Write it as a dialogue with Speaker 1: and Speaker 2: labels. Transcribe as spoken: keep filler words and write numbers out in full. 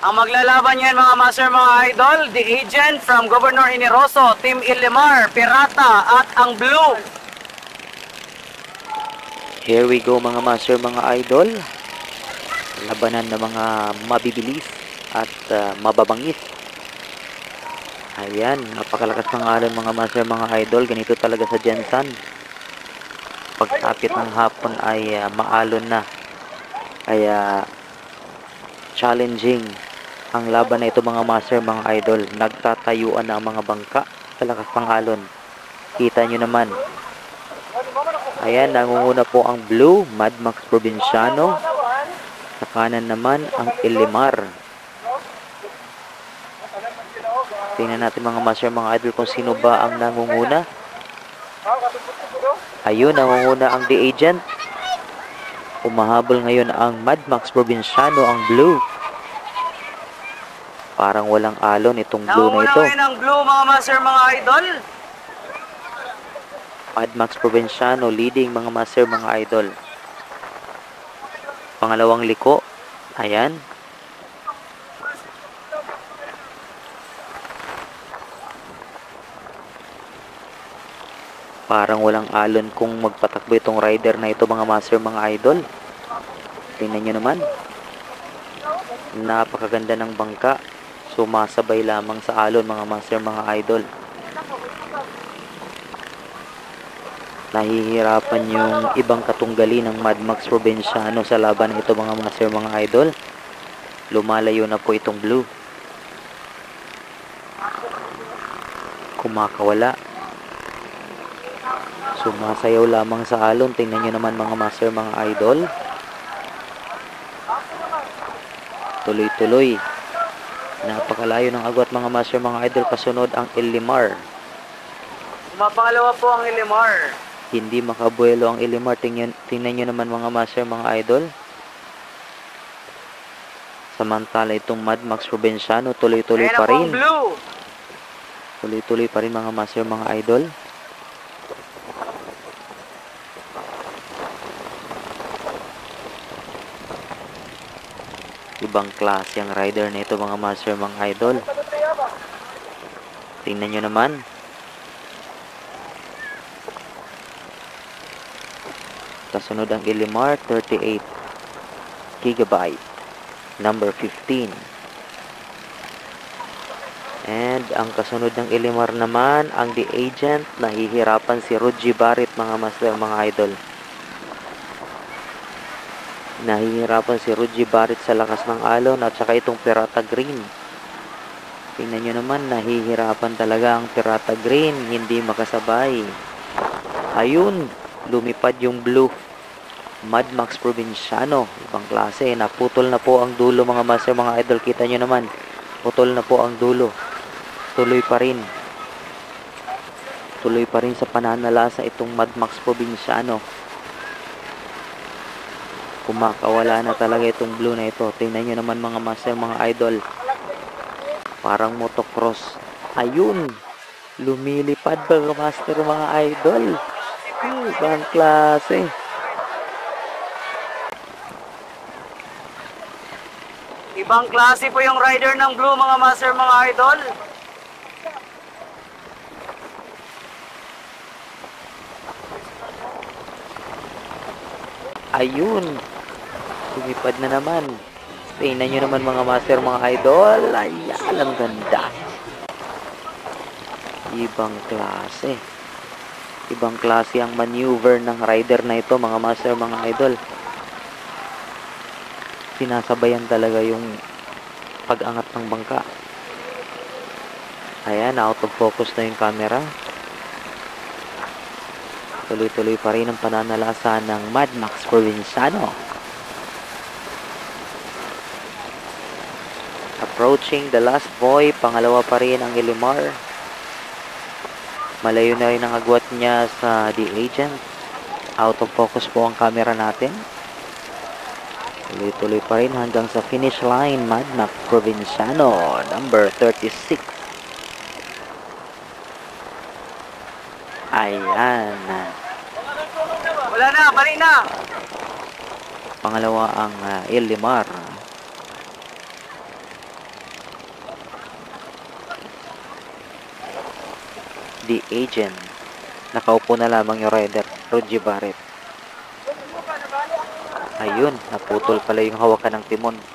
Speaker 1: Ang maglalaban yan mga master, mga idol, the agent from Governor Iniroso, Team Ilimar, Pirata at ang Blue.
Speaker 2: Here we go mga master, mga idol. Labanan ng mga mabibilis at uh, mababangis. Ayan, napakalakas ng alon mga master, mga idol. Ganito talaga sa Jensan. Pagtapit ng hapon ay uh, maalon na. Kaya challenging ang laban na ito mga master, mga idol. Nagtatayuan na ang mga bangka sa lakas ng alon. Kita nyo naman. Ayan, nangunguna po ang Blue, Mad Max Provinciano. Sa kanan naman ang Ilimar. Tingnan natin mga master, mga idol, kung sino ba ang nangunguna. Ayun, nangunguna ang The Agent. Umahabol ngayon ang Mad Max Provinciano, ang Blue. Parang walang alon itong Blue na ito.
Speaker 1: Nangunguna ngayon ang Blue mga master, mga idol.
Speaker 2: Mad Max Provinciano leading mga master, mga idol. Pangalawang liko. Ayan. Parang walang alon kung magpatakbo itong rider na ito mga master, mga idol. Tingnan nyo naman. Napakaganda ng bangka. Sumasabay lamang sa alon mga master, mga idol. Nahihirapan yung ibang katunggali ng Mad Max Provinciano sa laban na ito mga master, mga idol. Lumalayo na po itong Blue. Kumakawala. Sumasayaw lamang sa alon. Tingnan nyo naman mga master, mga idol. Tuloy-tuloy. Napakalayo ng agwat mga master, mga idol. Kasunod ang Ilimar.
Speaker 1: Mapangalawa po ang Ilimar.
Speaker 2: Hindi makabuelo ang Ilimar. Tingnan, tingnan nyo naman mga master, mga idol. Samantala itong Mad Max Provinciano tuloy-tuloy pa rin. Tuloy-tuloy pa rin mga master, mga idol. Ibang klase ang rider na ito mga master, mga idol. Tingnan nyo naman. Kasunod ang Ilimar, thirty-eight gigabyte, number fifteen. And ang kasunod ng Ilimar naman, ang The Agent. Nahihirapan si Rudy Barrett mga master, mga idol. Nahihirapan si Rudy Barrett sa lakas ng alon at saka itong Pirata Green. Tingnan nyo naman, nahihirapan talaga ang Pirata Green. Hindi makasabay. Ayun, lumipad yung Blue. Mad Max Provinciano. Ibang klase. Naputol na po ang dulo mga master, mga idol. Kita nyo naman. Putol na po ang dulo. Tuloy pa rin. Tuloy pa rin sa pananalasa itong Mad Max Provinciano. Kumakawala na talaga itong Blue na ito. Tingnan nyo naman mga master, mga idol. Parang motocross. Ayun. Lumilipad mga master, mga idol. Ibang klase.
Speaker 1: Ibang klase po yung rider ng Blue mga master, mga idol.
Speaker 2: Ayun. Lumipad na naman. Tingnan nyo naman mga master, mga idol. Ayan, ang ganda. Ibang klase. Ibang klase ang maneuver ng rider na ito mga master, mga idol. Sinasabayan talaga yung pag-angat ng bangka. Ayan, out of focus na yung camera. Tuloy-tuloy pa rin ang pananalasa ng Mad Max Provinciano. Approaching the last buoy. Pangalawa pa rin ang Ilimar. Malayo na rin ang agwat niya sa The Agent. Out of focus po ang camera natin. Tuloy-tuloy pa rin hanggang sa finish line. Mad Max Provinciano, number thirty-six. Ayan.
Speaker 1: Wala na, balik na.
Speaker 2: Pangalawa ang uh, Ilimar. The Agent. Nakaupo na lamang yung rider, Rudy Barret. Ayun, naputol pala yung hawakan ng timon.